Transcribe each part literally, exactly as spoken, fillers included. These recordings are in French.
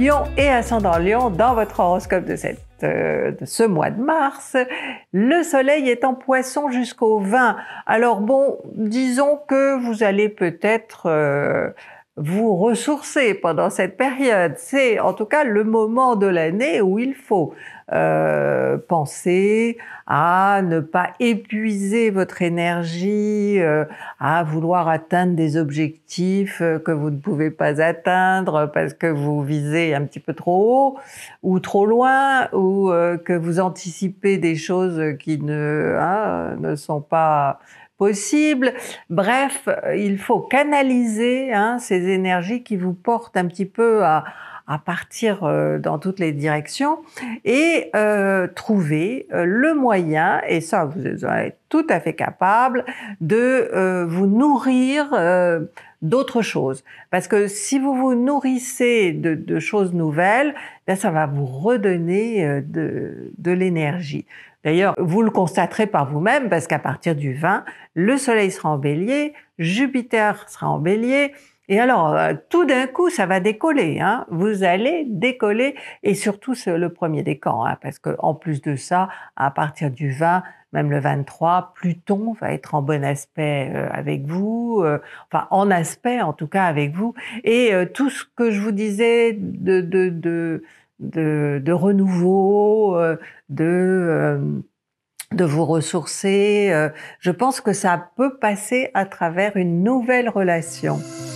Lion et ascendant Lion dans votre horoscope de, cette, euh, de ce mois de mars. Le soleil est en Poisson jusqu'au vingt. Alors bon, disons que vous allez peut-être euh, vous ressourcer pendant cette période. C'est en tout cas le moment de l'année où il faut euh, penser à ne pas épuiser votre énergie, euh, à vouloir atteindre des objectifs euh, que vous ne pouvez pas atteindre parce que vous visez un petit peu trop haut ou trop loin, ou euh, que vous anticipez des choses qui ne, hein, ne sont pas possible. Bref, il faut canaliser hein, ces énergies qui vous portent un petit peu à, à partir euh, dans toutes les directions et euh, trouver euh, le moyen, et ça vous êtes tout à fait capable, de euh, vous nourrir euh, d'autres choses. Parce que si vous vous nourrissez de, de choses nouvelles, bien ça va vous redonner euh, de, de l'énergie. D'ailleurs, vous le constaterez par vous-même parce qu'à partir du vingt, le Soleil sera en Bélier, Jupiter sera en Bélier, et alors euh, tout d'un coup, ça va décoller. Hein. Vous allez décoller, et surtout le premier décan, hein, parce que en plus de ça, à partir du vingt, même le vingt-trois, Pluton va être en bon aspect euh, avec vous, euh, enfin en aspect en tout cas avec vous, et euh, tout ce que je vous disais de, de, de De, de renouveau, euh, de, euh, de vous ressourcer. Euh, je pense que ça peut passer à travers une nouvelle relation.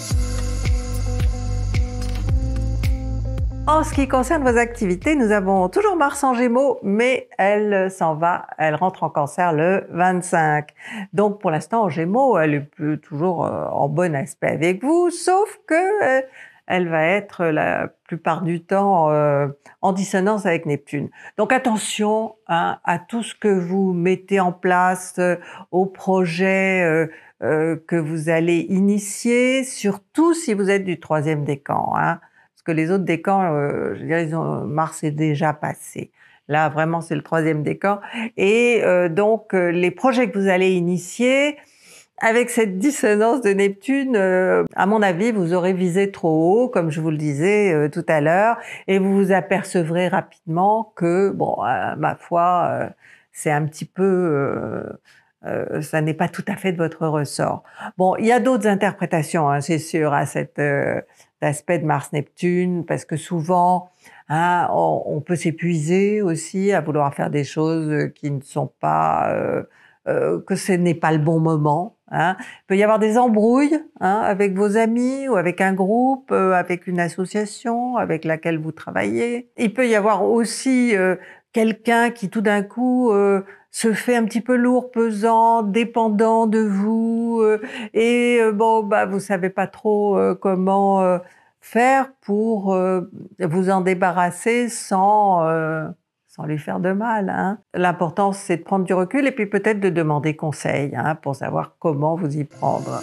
En ce qui concerne vos activités, nous avons toujours Mars en Gémeaux, mais elle s'en va, elle rentre en Cancer le vingt-cinq. Donc pour l'instant en Gémeaux, elle est toujours en bon aspect avec vous, sauf que euh, elle va être la plupart du temps euh, en dissonance avec Neptune. Donc attention hein, à tout ce que vous mettez en place, euh, aux projets euh, euh, que vous allez initier, surtout si vous êtes du troisième décan. Hein, parce que les autres décans, euh, je dirais, ils ont, Mars est déjà passé. Là, vraiment, c'est le troisième décan. Et euh, donc, euh, les projets que vous allez initier, avec cette dissonance de Neptune, euh, à mon avis, vous aurez visé trop haut, comme je vous le disais euh, tout à l'heure, et vous vous apercevrez rapidement que, bon, euh, ma foi, euh, c'est un petit peu, euh, euh, ça n'est pas tout à fait de votre ressort. Bon, il y a d'autres interprétations, hein, c'est sûr, à cet euh, aspect de Mars-Neptune, parce que souvent, hein, on, on peut s'épuiser aussi à vouloir faire des choses qui ne sont pas, euh, euh, que ce n'est pas le bon moment. Hein. Il peut y avoir des embrouilles hein, avec vos amis ou avec un groupe, euh, avec une association avec laquelle vous travaillez. Il peut y avoir aussi euh, quelqu'un qui tout d'un coup euh, se fait un petit peu lourd, pesant, dépendant de vous, euh, et euh, bon, bah vous savez pas trop euh, comment euh, faire pour euh, vous en débarrasser sans euh, sans lui faire de mal. Hein. L'important, c'est de prendre du recul et puis peut-être de demander conseil hein, pour savoir comment vous y prendre.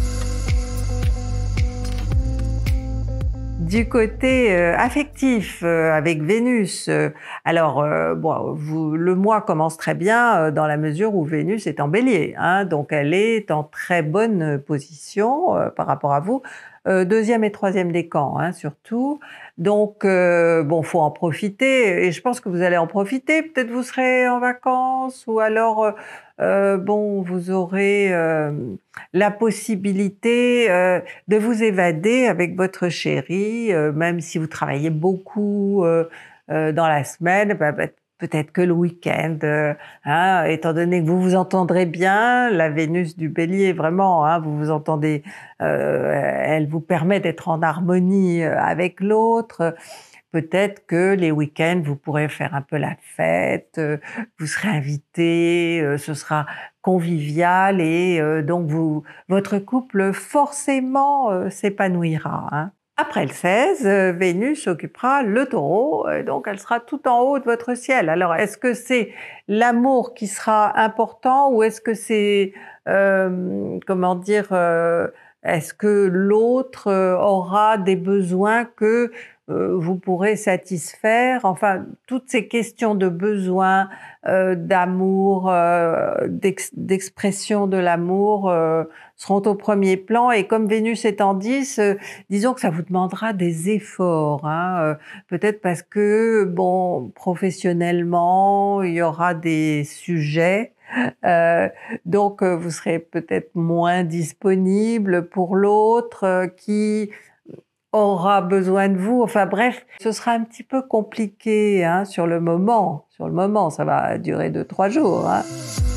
Du côté euh, affectif, euh, avec Vénus, euh, alors euh, bon, vous, le mois commence très bien euh, dans la mesure où Vénus est en Bélier, hein, donc elle est en très bonne position euh, par rapport à vous. Euh, deuxième et troisième décan, hein, surtout. Donc, euh, bon, faut en profiter, et je pense que vous allez en profiter. Peut-être vous serez en vacances, ou alors, euh, bon, vous aurez euh, la possibilité euh, de vous évader avec votre chéri, euh, même si vous travaillez beaucoup euh, euh, dans la semaine, bah, bah, peut-être que le week-end, euh, hein, étant donné que vous vous entendrez bien, la Vénus du Bélier, vraiment, hein, vous vous entendez, euh, elle vous permet d'être en harmonie avec l'autre. Peut-être que les week-ends, vous pourrez faire un peu la fête, euh, vous serez invité, euh, ce sera convivial, et euh, donc vous, votre couple forcément euh, s'épanouira. Hein. Après le seize, euh, Vénus occupera le Taureau, euh, donc elle sera tout en haut de votre ciel. Alors est-ce que c'est l'amour qui sera important, ou est-ce que c'est, euh, comment dire, euh, est-ce que l'autre aura des besoins que euh, vous pourrez satisfaire. Enfin, toutes ces questions de besoin, euh, d'amour, euh, d'ex d'expression de l'amour euh, seront au premier plan. Et comme Vénus est en dix, euh, disons que ça vous demandera des efforts. Hein, euh, peut-être parce que, bon, professionnellement, il y aura des sujets. Euh, donc, euh, vous serez peut-être moins disponible pour l'autre euh, qui aura besoin de vous. Enfin bref, ce sera un petit peu compliqué hein, sur le moment. Sur le moment, ça va durer deux, trois jours. Hein.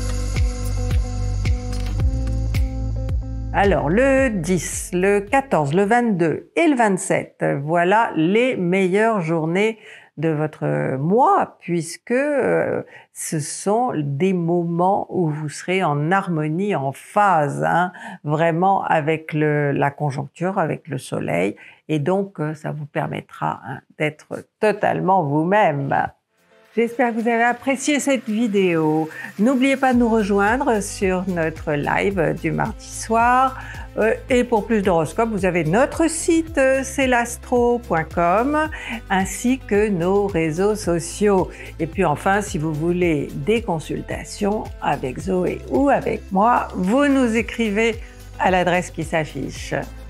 Alors, le dix, le quatorze, le vingt-deux et le vingt-sept, voilà les meilleures journées de votre mois, puisque euh, ce sont des moments où vous serez en harmonie, en phase, hein, vraiment avec le, la conjoncture, avec le soleil, et donc euh, ça vous permettra hein, d'être totalement vous-même. J'espère que vous avez apprécié cette vidéo. N'oubliez pas de nous rejoindre sur notre live du mardi soir. Euh, et pour plus d'horoscopes, vous avez notre site c'est l'astro point com ainsi que nos réseaux sociaux. Et puis enfin, si vous voulez des consultations avec Zoé ou avec moi, vous nous écrivez à l'adresse qui s'affiche.